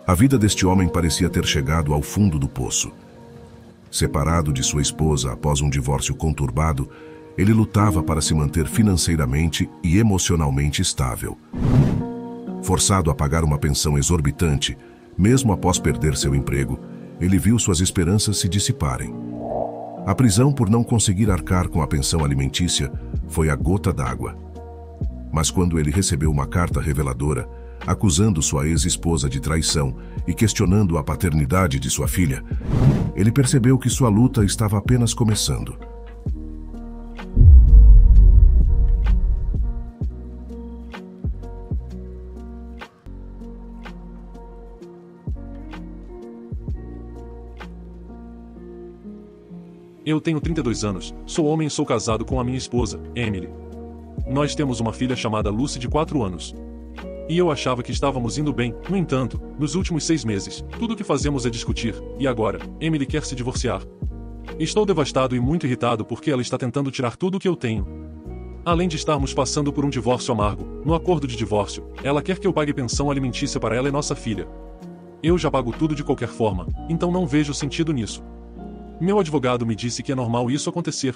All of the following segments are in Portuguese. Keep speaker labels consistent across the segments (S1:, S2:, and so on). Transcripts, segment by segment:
S1: A vida deste homem parecia ter chegado ao fundo do poço. Separado de sua esposa após um divórcio conturbado, ele lutava para se manter financeiramente e emocionalmente estável. Forçado a pagar uma pensão exorbitante, mesmo após perder seu emprego, ele viu suas esperanças se dissiparem. A prisão por não conseguir arcar com a pensão alimentícia foi a gota d'água. Mas quando ele recebeu uma carta reveladora, acusando sua ex-esposa de traição e questionando a paternidade de sua filha, ele percebeu que sua luta estava apenas começando.
S2: Eu tenho 32 anos, sou homem e sou casado com a minha esposa, Emily. Nós temos uma filha chamada Lucy de 4 anos. E eu achava que estávamos indo bem. No entanto, nos últimos 6 meses, tudo o que fazemos é discutir, e agora, Emily quer se divorciar. Estou devastado e muito irritado porque ela está tentando tirar tudo o que eu tenho. Além de estarmos passando por um divórcio amargo, no acordo de divórcio, ela quer que eu pague pensão alimentícia para ela e nossa filha. Eu já pago tudo de qualquer forma, então não vejo sentido nisso. Meu advogado me disse que é normal isso acontecer.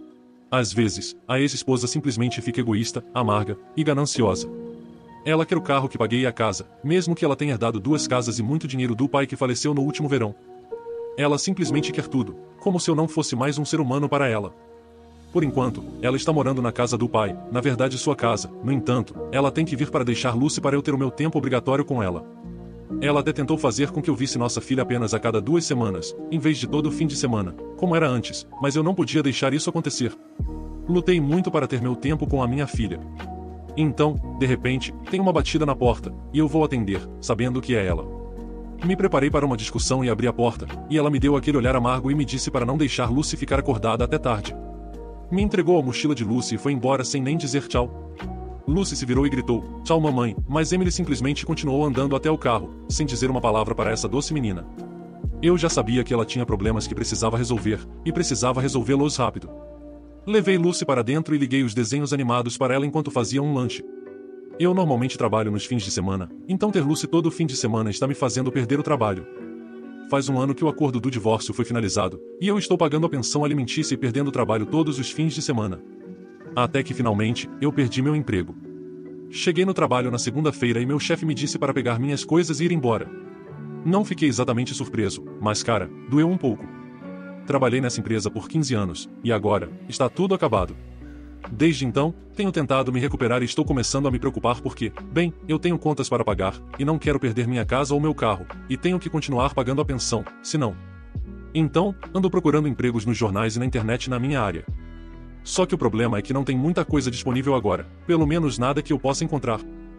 S2: Às vezes, a ex-esposa simplesmente fica egoísta, amarga e gananciosa. Ela quer o carro que paguei e a casa, mesmo que ela tenha herdado 2 casas e muito dinheiro do pai que faleceu no último verão. Ela simplesmente quer tudo, como se eu não fosse mais um ser humano para ela. Por enquanto, ela está morando na casa do pai, na verdade sua casa. No entanto, ela tem que vir para deixar Lucy para eu ter o meu tempo obrigatório com ela. Ela até tentou fazer com que eu visse nossa filha apenas a cada 2 semanas, em vez de todo fim de semana, como era antes, mas eu não podia deixar isso acontecer. Lutei muito para ter meu tempo com a minha filha. Então, de repente, tem uma batida na porta, e eu vou atender, sabendo que é ela. Me preparei para uma discussão e abri a porta, e ela me deu aquele olhar amargo e me disse para não deixar Lucy ficar acordada até tarde. Me entregou a mochila de Lucy e foi embora sem nem dizer tchau. Lucy se virou e gritou, "Tchau, mamãe", mas Emily simplesmente continuou andando até o carro, sem dizer uma palavra para essa doce menina. Eu já sabia que ela tinha problemas que precisava resolver, e precisava resolvê-los rápido. Levei Lucy para dentro e liguei os desenhos animados para ela enquanto fazia um lanche. Eu normalmente trabalho nos fins de semana, então ter Lucy todo fim de semana está me fazendo perder o trabalho. Faz um ano que o acordo do divórcio foi finalizado, e eu estou pagando a pensão alimentícia e perdendo o trabalho todos os fins de semana. Até que finalmente, eu perdi meu emprego. Cheguei no trabalho na segunda-feira e meu chefe me disse para pegar minhas coisas e ir embora. Não fiquei exatamente surpreso, mas cara, doeu um pouco. Trabalhei nessa empresa por 15 anos, e agora, está tudo acabado. Desde então, tenho tentado me recuperar e estou começando a me preocupar porque, bem, eu tenho contas para pagar, e não quero perder minha casa ou meu carro, e tenho que continuar pagando a pensão, senão. Então, ando procurando empregos nos jornais e na internet na minha área. Só que o problema é que não tem muita coisa disponível agora, pelo menos nada que eu possa encontrar.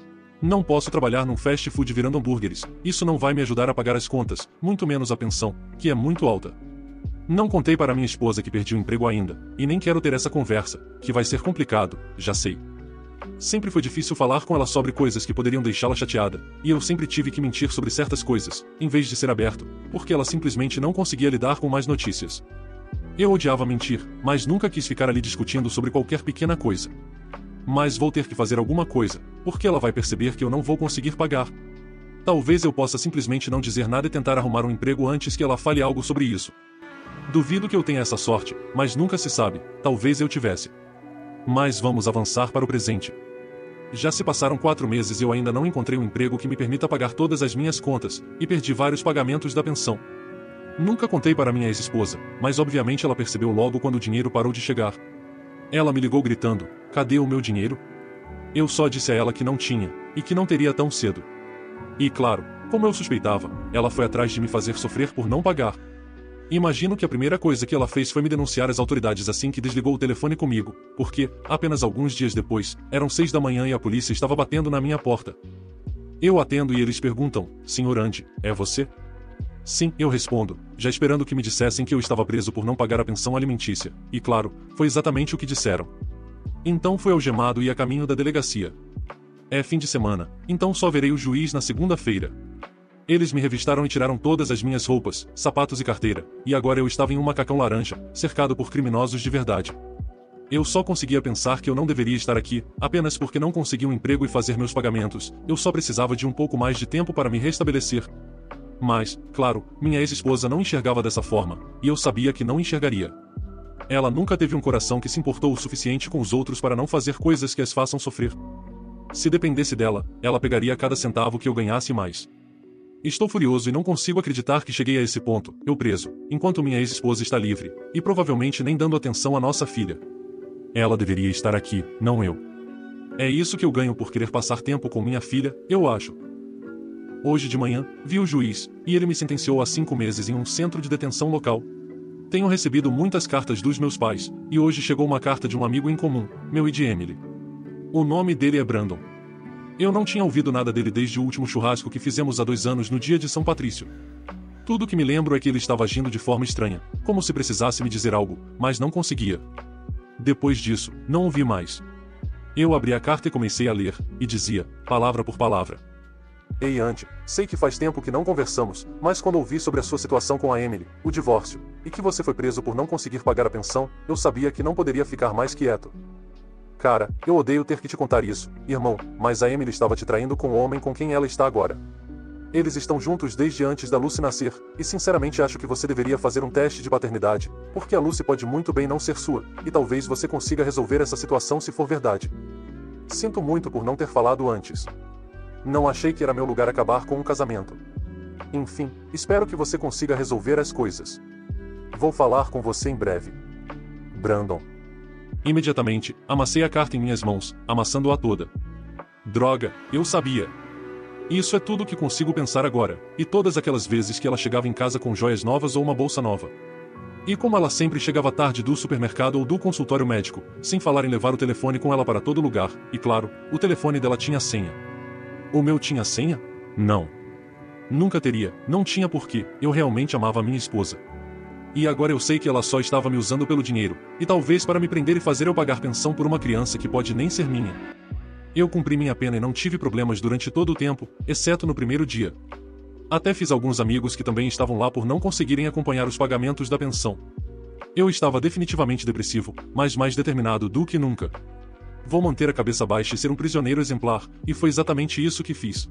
S2: Não posso trabalhar num fast food virando hambúrgueres, isso não vai me ajudar a pagar as contas, muito menos a pensão, que é muito alta. Não contei para minha esposa que perdi o emprego ainda, e nem quero ter essa conversa, que vai ser complicado, já sei. Sempre foi difícil falar com ela sobre coisas que poderiam deixá-la chateada, e eu sempre tive que mentir sobre certas coisas, em vez de ser aberto, porque ela simplesmente não conseguia lidar com mais notícias. Eu odiava mentir, mas nunca quis ficar ali discutindo sobre qualquer pequena coisa. Mas vou ter que fazer alguma coisa, porque ela vai perceber que eu não vou conseguir pagar. Talvez eu possa simplesmente não dizer nada e tentar arrumar um emprego antes que ela fale algo sobre isso. Duvido que eu tenha essa sorte, mas nunca se sabe, talvez eu tivesse. Mas vamos avançar para o presente. Já se passaram 4 meses e eu ainda não encontrei um emprego que me permita pagar todas as minhas contas, e perdi vários pagamentos da pensão. Nunca contei para minha ex-esposa, mas obviamente ela percebeu logo quando o dinheiro parou de chegar. Ela me ligou gritando, "Cadê o meu dinheiro?" Eu só disse a ela que não tinha, e que não teria tão cedo. E claro, como eu suspeitava, ela foi atrás de me fazer sofrer por não pagar. Imagino que a primeira coisa que ela fez foi me denunciar às autoridades assim que desligou o telefone comigo, porque, apenas alguns dias depois, eram 6 da manhã e a polícia estava batendo na minha porta. Eu atendo e eles perguntam, "Senhor Andy, é você?" Sim, eu respondo, já esperando que me dissessem que eu estava preso por não pagar a pensão alimentícia, e claro, foi exatamente o que disseram. Então fui algemado e a caminho da delegacia. É fim de semana, então só verei o juiz na segunda-feira. Eles me revistaram e tiraram todas as minhas roupas, sapatos e carteira, e agora eu estava em um macacão laranja, cercado por criminosos de verdade. Eu só conseguia pensar que eu não deveria estar aqui, apenas porque não consegui um emprego e fazer meus pagamentos, eu só precisava de um pouco mais de tempo para me restabelecer. Mas, claro, minha ex-esposa não enxergava dessa forma, e eu sabia que não enxergaria. Ela nunca teve um coração que se importou o suficiente com os outros para não fazer coisas que as façam sofrer. Se dependesse dela, ela pegaria cada centavo que eu ganhasse mais. Estou furioso e não consigo acreditar que cheguei a esse ponto, eu preso, enquanto minha ex-esposa está livre, e provavelmente nem dando atenção à nossa filha. Ela deveria estar aqui, não eu. É isso que eu ganho por querer passar tempo com minha filha, eu acho. Hoje de manhã, vi o juiz, e ele me sentenciou a 5 meses em um centro de detenção local. Tenho recebido muitas cartas dos meus pais, e hoje chegou uma carta de um amigo em comum, meu e de Emily. O nome dele é Brandon. Eu não tinha ouvido nada dele desde o último churrasco que fizemos há 2 anos no dia de São Patrício. Tudo que me lembro é que ele estava agindo de forma estranha, como se precisasse me dizer algo, mas não conseguia. Depois disso, não ouvi mais. Eu abri a carta e comecei a ler, e dizia, palavra por palavra. Ei, Andy, sei que faz tempo que não conversamos, mas quando ouvi sobre a sua situação com a Emily, o divórcio, e que você foi preso por não conseguir pagar a pensão, eu sabia que não poderia ficar mais quieto. Cara, eu odeio ter que te contar isso, irmão, mas a Emily estava te traindo com o homem com quem ela está agora. Eles estão juntos desde antes da Lucy nascer, e sinceramente acho que você deveria fazer um teste de paternidade, porque a Lucy pode muito bem não ser sua, e talvez você consiga resolver essa situação se for verdade. Sinto muito por não ter falado antes. Não achei que era meu lugar acabar com um casamento. Enfim, espero que você consiga resolver as coisas. Vou falar com você em breve. Brandon. Imediatamente, amassei a carta em minhas mãos, amassando-a toda. Droga, eu sabia. Isso é tudo que consigo pensar agora, e todas aquelas vezes que ela chegava em casa com joias novas ou uma bolsa nova. E como ela sempre chegava tarde do supermercado ou do consultório médico, sem falar em levar o telefone com ela para todo lugar, e claro, o telefone dela tinha senha. O meu tinha senha? Não. Nunca teria, não tinha porque, eu realmente amava minha esposa. E agora eu sei que ela só estava me usando pelo dinheiro, e talvez para me prender e fazer eu pagar pensão por uma criança que pode nem ser minha. Eu cumpri minha pena e não tive problemas durante todo o tempo, exceto no primeiro dia. Até fiz alguns amigos que também estavam lá por não conseguirem acompanhar os pagamentos da pensão. Eu estava definitivamente depressivo, mas mais determinado do que nunca. Vou manter a cabeça baixa e ser um prisioneiro exemplar, e foi exatamente isso que fiz.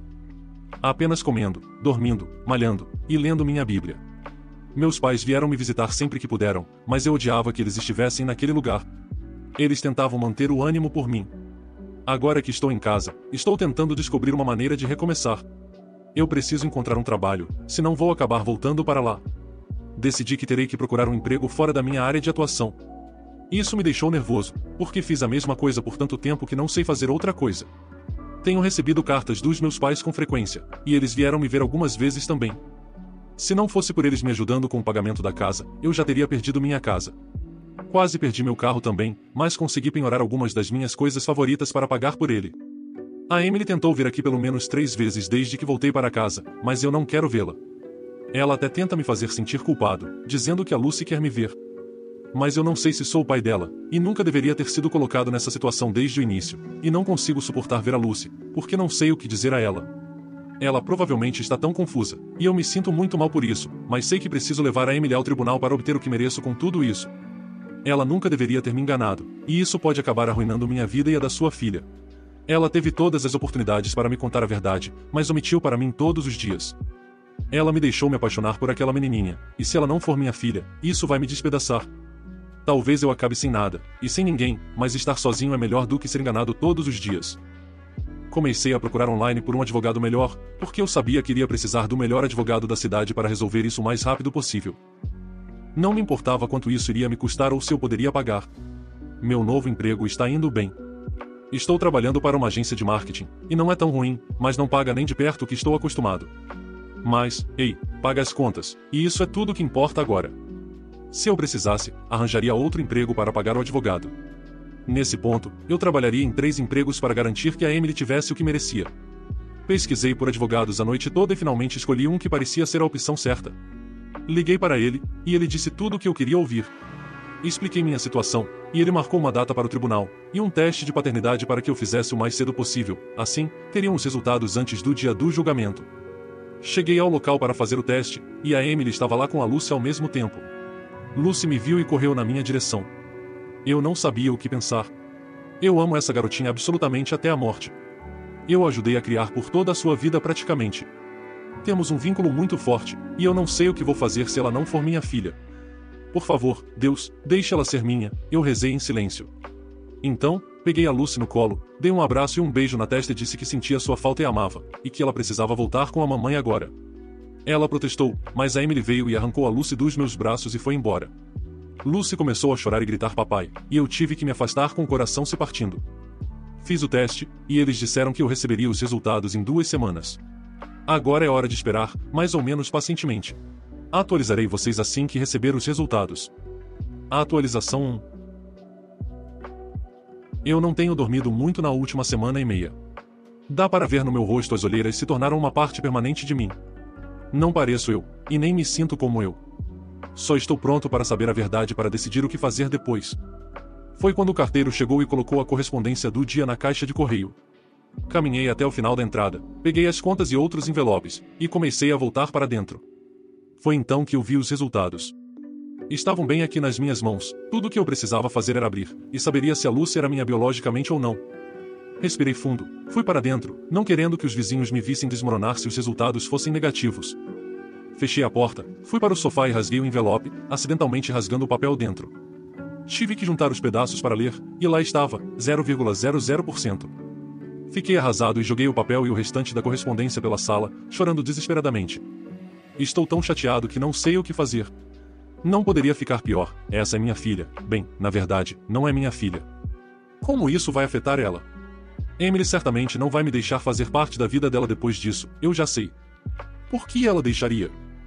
S2: Apenas comendo, dormindo, malhando, e lendo minha Bíblia. Meus pais vieram me visitar sempre que puderam, mas eu odiava que eles estivessem naquele lugar. Eles tentavam manter o ânimo por mim. Agora que estou em casa, estou tentando descobrir uma maneira de recomeçar. Eu preciso encontrar um trabalho, senão vou acabar voltando para lá. Decidi que terei que procurar um emprego fora da minha área de atuação. Isso me deixou nervoso, porque fiz a mesma coisa por tanto tempo que não sei fazer outra coisa. Tenho recebido cartas dos meus pais com frequência, e eles vieram me ver algumas vezes também. Se não fosse por eles me ajudando com o pagamento da casa, eu já teria perdido minha casa. Quase perdi meu carro também, mas consegui penhorar algumas das minhas coisas favoritas para pagar por ele. A Emily tentou vir aqui pelo menos 3 vezes desde que voltei para casa, mas eu não quero vê-la. Ela até tenta me fazer sentir culpado, dizendo que a Lucy quer me ver. Mas eu não sei se sou o pai dela, e nunca deveria ter sido colocado nessa situação desde o início, e não consigo suportar ver a Lucy, porque não sei o que dizer a ela. Ela provavelmente está tão confusa, e eu me sinto muito mal por isso, mas sei que preciso levar a Emily ao tribunal para obter o que mereço com tudo isso. Ela nunca deveria ter me enganado, e isso pode acabar arruinando minha vida e a da sua filha. Ela teve todas as oportunidades para me contar a verdade, mas omitiu para mim todos os dias. Ela me deixou me apaixonar por aquela menininha, e se ela não for minha filha, isso vai me despedaçar. Talvez eu acabe sem nada, e sem ninguém, mas estar sozinho é melhor do que ser enganado todos os dias. Comecei a procurar online por um advogado melhor, porque eu sabia que iria precisar do melhor advogado da cidade para resolver isso o mais rápido possível. Não me importava quanto isso iria me custar ou se eu poderia pagar. Meu novo emprego está indo bem. Estou trabalhando para uma agência de marketing, e não é tão ruim, mas não paga nem de perto o que estou acostumado. Mas, ei, paga as contas, e isso é tudo que importa agora. Se eu precisasse, arranjaria outro emprego para pagar o advogado. Nesse ponto, eu trabalharia em 3 empregos para garantir que a Emily tivesse o que merecia. Pesquisei por advogados a noite toda e finalmente escolhi um que parecia ser a opção certa. Liguei para ele, e ele disse tudo o que eu queria ouvir. Expliquei minha situação, e ele marcou uma data para o tribunal, e um teste de paternidade para que eu fizesse o mais cedo possível, assim, teriam os resultados antes do dia do julgamento. Cheguei ao local para fazer o teste, e a Emily estava lá com a Lucy ao mesmo tempo. Lucy me viu e correu na minha direção. Eu não sabia o que pensar. Eu amo essa garotinha absolutamente até a morte. Eu a ajudei a criar por toda a sua vida praticamente. Temos um vínculo muito forte, e eu não sei o que vou fazer se ela não for minha filha. Por favor, Deus, deixe ela ser minha, eu rezei em silêncio. Então, peguei a Lucy no colo, dei um abraço e um beijo na testa e disse que sentia sua falta e amava, e que ela precisava voltar com a mamãe agora. Ela protestou, mas a Emily veio e arrancou a Lucy dos meus braços e foi embora. Lucy começou a chorar e gritar papai, e eu tive que me afastar com o coração se partindo. Fiz o teste, e eles disseram que eu receberia os resultados em 2 semanas. Agora é hora de esperar, mais ou menos pacientemente. Atualizarei vocês assim que receber os resultados. A atualização 1. Eu não tenho dormido muito na última semana e meia. Dá para ver no meu rosto as olheiras se tornaram uma parte permanente de mim. Não pareço eu, e nem me sinto como eu. Só estou pronto para saber a verdade para decidir o que fazer depois. Foi quando o carteiro chegou e colocou a correspondência do dia na caixa de correio. Caminhei até o final da entrada, peguei as contas e outros envelopes, e comecei a voltar para dentro. Foi então que eu vi os resultados. Estavam bem aqui nas minhas mãos, tudo o que eu precisava fazer era abrir, e saberia se a Lucy era minha biologicamente ou não. Respirei fundo, fui para dentro, não querendo que os vizinhos me vissem desmoronar se os resultados fossem negativos. Fechei a porta, fui para o sofá e rasguei o envelope, acidentalmente rasgando o papel dentro. Tive que juntar os pedaços para ler, e lá estava, 0,00%. Fiquei arrasado e joguei o papel e o restante da correspondência pela sala, chorando desesperadamente. Estou tão chateado que não sei o que fazer. Não poderia ficar pior, essa é minha filha. Bem, na verdade, não é minha filha. Como isso vai afetar ela? Emily certamente não vai me deixar fazer parte da vida dela depois disso, eu já sei. Por que ela deixaria?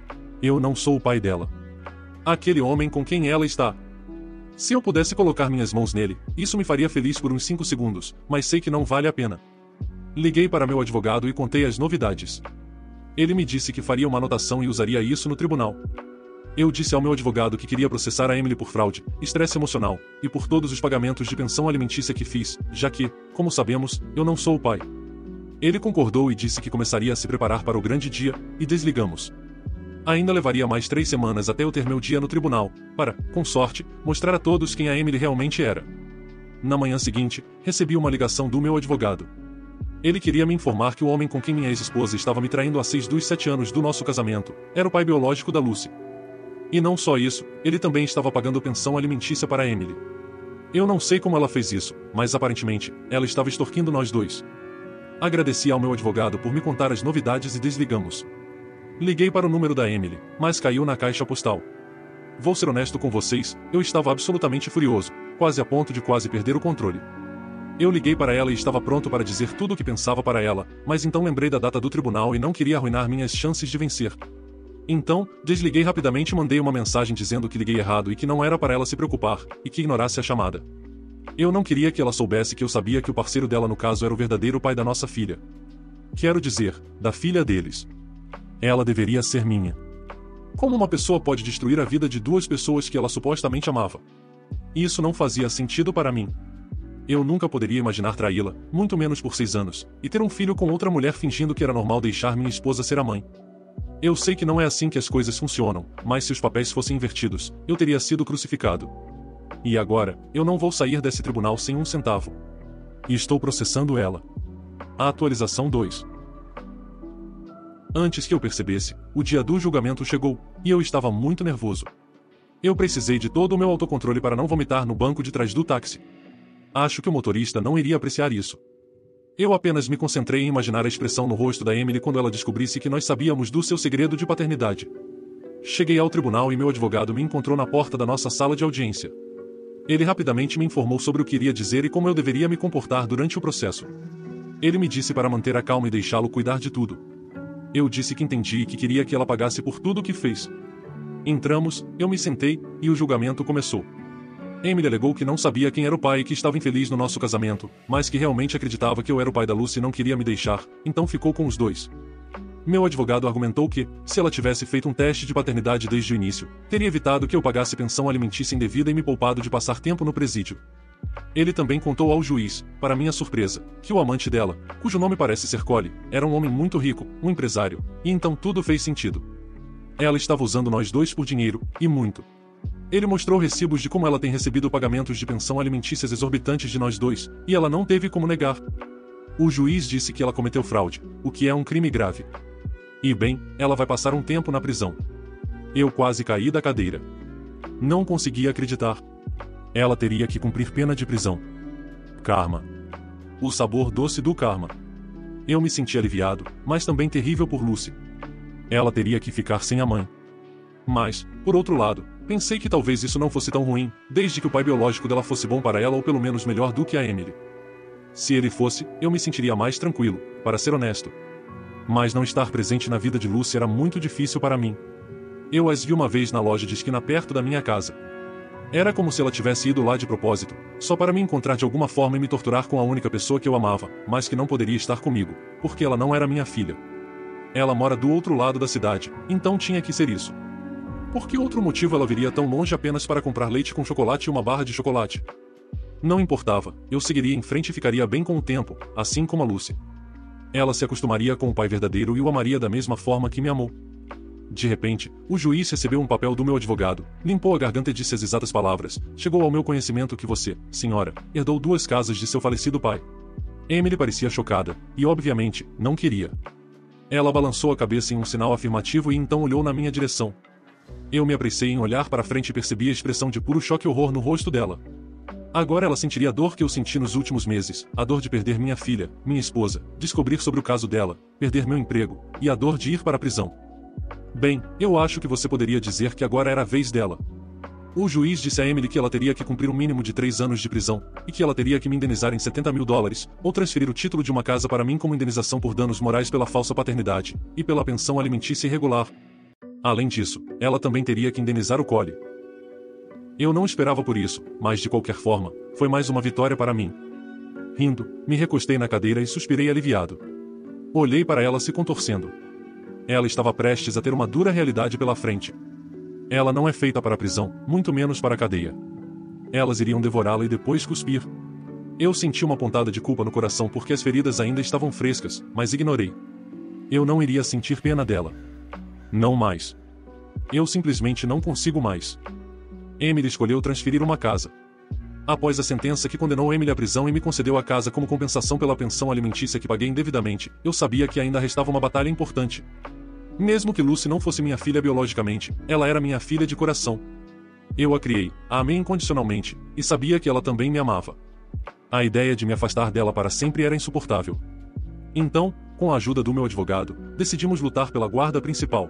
S2: Eu não sou o pai dela. Aquele homem com quem ela está. Se eu pudesse colocar minhas mãos nele, isso me faria feliz por uns 5 segundos, mas sei que não vale a pena. Liguei para meu advogado e contei as novidades. Ele me disse que faria uma anotação e usaria isso no tribunal. Eu disse ao meu advogado que queria processar a Emily por fraude, estresse emocional, e por todos os pagamentos de pensão alimentícia que fiz, já que, como sabemos, eu não sou o pai. Ele concordou e disse que começaria a se preparar para o grande dia, e desligamos. Ainda levaria mais 3 semanas até eu ter meu dia no tribunal, para, com sorte, mostrar a todos quem a Emily realmente era. Na manhã seguinte, recebi uma ligação do meu advogado. Ele queria me informar que o homem com quem minha ex-esposa estava me traindo há 6 dos 7 anos do nosso casamento, era o pai biológico da Lucy. E não só isso, ele também estava pagando pensão alimentícia para Emily. Eu não sei como ela fez isso, mas aparentemente, ela estava extorquindo nós dois. Agradeci ao meu advogado por me contar as novidades e desligamos. Liguei para o número da Emily, mas caiu na caixa postal. Vou ser honesto com vocês, eu estava absolutamente furioso, quase a ponto de quase perder o controle. Eu liguei para ela e estava pronto para dizer tudo o que pensava para ela, mas então lembrei da data do tribunal e não queria arruinar minhas chances de vencer. Então, desliguei rapidamente e mandei uma mensagem dizendo que liguei errado e que não era para ela se preocupar, e que ignorasse a chamada. Eu não queria que ela soubesse que eu sabia que o parceiro dela no caso era o verdadeiro pai da nossa filha. Quero dizer, da filha deles. Ela deveria ser minha. Como uma pessoa pode destruir a vida de 2 pessoas que ela supostamente amava? Isso não fazia sentido para mim. Eu nunca poderia imaginar traí-la, muito menos por 6 anos, e ter um filho com outra mulher fingindo que era normal deixar minha esposa ser a mãe. Eu sei que não é assim que as coisas funcionam, mas se os papéis fossem invertidos, eu teria sido crucificado. E agora, eu não vou sair desse tribunal sem 1 centavo. E estou processando ela. A atualização 2. Antes que eu percebesse, o dia do julgamento chegou, e eu estava muito nervoso. Eu precisei de todo o meu autocontrole para não vomitar no banco de trás do táxi. Acho que o motorista não iria apreciar isso. Eu apenas me concentrei em imaginar a expressão no rosto da Emily quando ela descobrisse que nós sabíamos do seu segredo de paternidade. Cheguei ao tribunal e meu advogado me encontrou na porta da nossa sala de audiência. Ele rapidamente me informou sobre o que iria dizer e como eu deveria me comportar durante o processo. Ele me disse para manter a calma e deixá-lo cuidar de tudo. Eu disse que entendi e que queria que ela pagasse por tudo o que fez. Entramos, eu me sentei, e o julgamento começou. Emily alegou que não sabia quem era o pai e que estava infeliz no nosso casamento, mas que realmente acreditava que eu era o pai da Lucy e não queria me deixar, então ficou com os dois. Meu advogado argumentou que, se ela tivesse feito um teste de paternidade desde o início, teria evitado que eu pagasse pensão alimentícia indevida e me poupado de passar tempo no presídio. Ele também contou ao juiz, para minha surpresa, que o amante dela, cujo nome parece ser Cole, era um homem muito rico, um empresário, e então tudo fez sentido. Ela estava usando nós dois por dinheiro, e muito. Ele mostrou recibos de como ela tem recebido pagamentos de pensão alimentícias exorbitantes de nós dois, e ela não teve como negar. O juiz disse que ela cometeu fraude, o que é um crime grave. E bem, ela vai passar um tempo na prisão. Eu quase caí da cadeira. Não conseguia acreditar. Ela teria que cumprir pena de prisão. Karma. O sabor doce do karma. Eu me senti aliviado, mas também terrível por Lucy. Ela teria que ficar sem a mãe. Mas, por outro lado, pensei que talvez isso não fosse tão ruim, desde que o pai biológico dela fosse bom para ela ou pelo menos melhor do que a Emily. Se ele fosse, eu me sentiria mais tranquilo, para ser honesto. Mas não estar presente na vida de Lucy era muito difícil para mim. Eu as vi uma vez na loja de esquina perto da minha casa. Era como se ela tivesse ido lá de propósito, só para me encontrar de alguma forma e me torturar com a única pessoa que eu amava, mas que não poderia estar comigo, porque ela não era minha filha. Ela mora do outro lado da cidade, então tinha que ser isso. Por que outro motivo ela viria tão longe apenas para comprar leite com chocolate e uma barra de chocolate? Não importava, eu seguiria em frente e ficaria bem com o tempo, assim como a Lucy. Ela se acostumaria com o pai verdadeiro e o amaria da mesma forma que me amou. De repente, o juiz recebeu um papel do meu advogado, limpou a garganta e disse as exatas palavras: chegou ao meu conhecimento que você, senhora, herdou 2 casas de seu falecido pai. Emily parecia chocada, e obviamente, não queria. Ela balançou a cabeça em um sinal afirmativo e então olhou na minha direção. Eu me apressei em olhar para frente e percebi a expressão de puro choque e horror no rosto dela. Agora ela sentiria a dor que eu senti nos últimos meses, a dor de perder minha filha, minha esposa, descobrir sobre o caso dela, perder meu emprego, e a dor de ir para a prisão. Bem, eu acho que você poderia dizer que agora era a vez dela. O juiz disse a Emily que ela teria que cumprir um mínimo de 3 anos de prisão, e que ela teria que me indenizar em $70.000, ou transferir o título de uma casa para mim como indenização por danos morais pela falsa paternidade, e pela pensão alimentícia irregular. Além disso, ela também teria que indenizar o Cole. Eu não esperava por isso, mas de qualquer forma, foi mais uma vitória para mim. Rindo, me recostei na cadeira e suspirei aliviado. Olhei para ela se contorcendo. Ela estava prestes a ter uma dura realidade pela frente. Ela não é feita para a prisão, muito menos para a cadeia. Elas iriam devorá-la e depois cuspir. Eu senti uma pontada de culpa no coração porque as feridas ainda estavam frescas, mas ignorei. Eu não iria sentir pena dela. Não mais. Eu simplesmente não consigo mais. Emily escolheu transferir uma casa. Após a sentença que condenou Emily à prisão e me concedeu a casa como compensação pela pensão alimentícia que paguei indevidamente, eu sabia que ainda restava uma batalha importante. Mesmo que Lucy não fosse minha filha biologicamente, ela era minha filha de coração. Eu a criei, a amei incondicionalmente, e sabia que ela também me amava. A ideia de me afastar dela para sempre era insuportável. Então, com a ajuda do meu advogado, decidimos lutar pela guarda principal.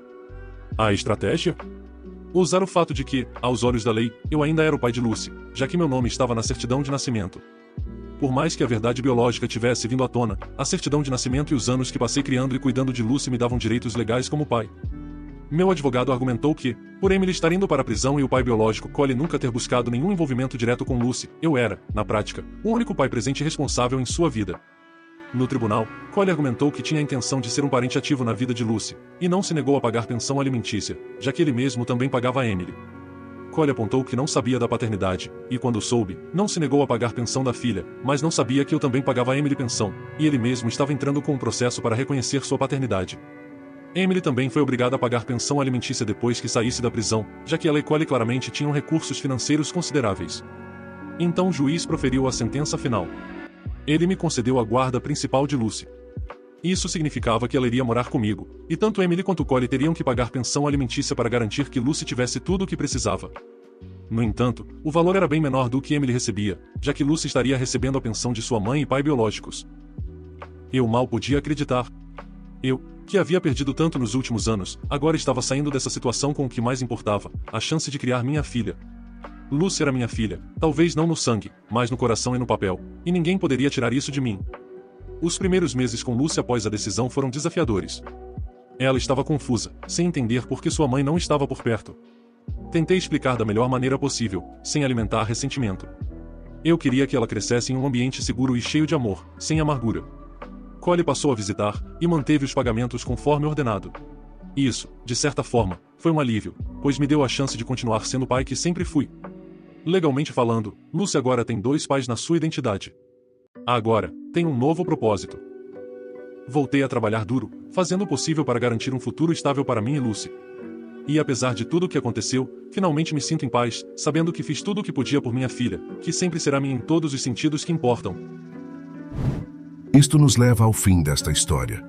S2: A estratégia? Usar o fato de que, aos olhos da lei, eu ainda era o pai de Lucy, já que meu nome estava na certidão de nascimento. Por mais que a verdade biológica tivesse vindo à tona, a certidão de nascimento e os anos que passei criando e cuidando de Lucy me davam direitos legais como pai. Meu advogado argumentou que, por Emily estar indo para a prisão e o pai biológico Cole nunca ter buscado nenhum envolvimento direto com Lucy, eu era, na prática, o único pai presente e responsável em sua vida. No tribunal, Cole argumentou que tinha a intenção de ser um parente ativo na vida de Lucy, e não se negou a pagar pensão alimentícia, já que ele mesmo também pagava a Emily. Cole apontou que não sabia da paternidade, e quando soube, não se negou a pagar pensão da filha, mas não sabia que eu também pagava a Emily pensão, e ele mesmo estava entrando com um processo para reconhecer sua paternidade. Emily também foi obrigada a pagar pensão alimentícia depois que saísse da prisão, já que ela e Cole claramente tinham recursos financeiros consideráveis. Então o juiz proferiu a sentença final. Ele me concedeu a guarda principal de Lucy. Isso significava que ela iria morar comigo, e tanto Emily quanto Cole teriam que pagar pensão alimentícia para garantir que Lucy tivesse tudo o que precisava. No entanto, o valor era bem menor do que Emily recebia, já que Lucy estaria recebendo a pensão de sua mãe e pai biológicos. Eu mal podia acreditar. Eu, que havia perdido tanto nos últimos anos, agora estava saindo dessa situação com o que mais importava, a chance de criar minha filha. Lucy era minha filha, talvez não no sangue, mas no coração e no papel, e ninguém poderia tirar isso de mim. Os primeiros meses com Lucy após a decisão foram desafiadores. Ela estava confusa, sem entender por que sua mãe não estava por perto. Tentei explicar da melhor maneira possível, sem alimentar ressentimento. Eu queria que ela crescesse em um ambiente seguro e cheio de amor, sem amargura. Cole passou a visitar, e manteve os pagamentos conforme ordenado. Isso, de certa forma, foi um alívio, pois me deu a chance de continuar sendo o pai que sempre fui. Legalmente falando, Lucy agora tem 2 pais na sua identidade. Agora, tem um novo propósito. Voltei a trabalhar duro, fazendo o possível para garantir um futuro estável para mim e Lucy. E apesar de tudo o que aconteceu, finalmente me sinto em paz, sabendo que fiz tudo o que podia por minha filha, que sempre será minha em todos os sentidos que importam.
S1: Isto nos leva ao fim desta história.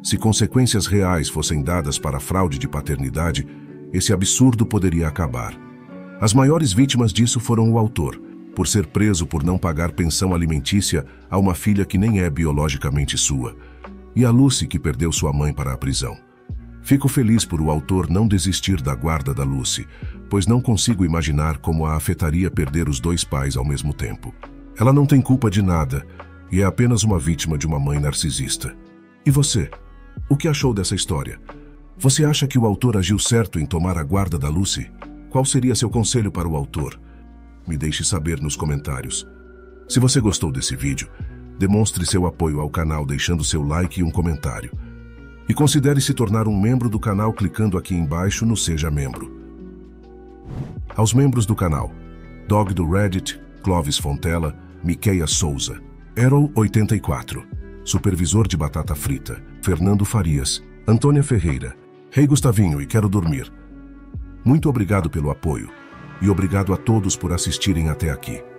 S1: Se consequências reais fossem dadas para a fraude de paternidade, esse absurdo poderia acabar. As maiores vítimas disso foram o autor, por ser preso por não pagar pensão alimentícia a uma filha que nem é biologicamente sua, e a Lucy, que perdeu sua mãe para a prisão. Fico feliz por o autor não desistir da guarda da Lucy, pois não consigo imaginar como a afetaria perder os dois pais ao mesmo tempo. Ela não tem culpa de nada e é apenas uma vítima de uma mãe narcisista. E você? O que achou dessa história? Você acha que o autor agiu certo em tomar a guarda da Lucy? Qual seria seu conselho para o autor? Me deixe saber nos comentários. Se você gostou desse vídeo, demonstre seu apoio ao canal deixando seu like e um comentário. E considere se tornar um membro do canal clicando aqui embaixo no Seja Membro. Aos membros do canal: Dog do Reddit, Clovis Fontela, Miqueia Souza, Errol84, Supervisor de Batata Frita, Fernando Farias, Antônia Ferreira, Rei Gustavinho e Quero Dormir. Muito obrigado pelo apoio e obrigado a todos por assistirem até aqui.